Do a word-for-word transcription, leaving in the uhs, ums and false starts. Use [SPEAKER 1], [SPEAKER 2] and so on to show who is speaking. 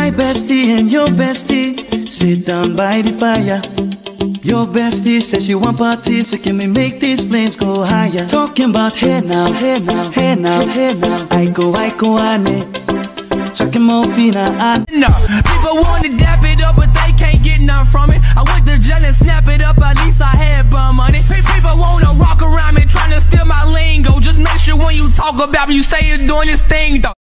[SPEAKER 1] My bestie and your bestie sit down by the fire. Your bestie says she want parties, so can we make these flames go higher? Talking about hey now, hey now, hey now, hey now. I go, I go, ane. Chucking more fina, ane.
[SPEAKER 2] No, people want to dap it up, but they can't get none from it. I went to jail and snap it up, at least I had bum money. People wanna rock around me, trying to steal my lingo. Just make sure when you talk about me, you say you're doing this thing though.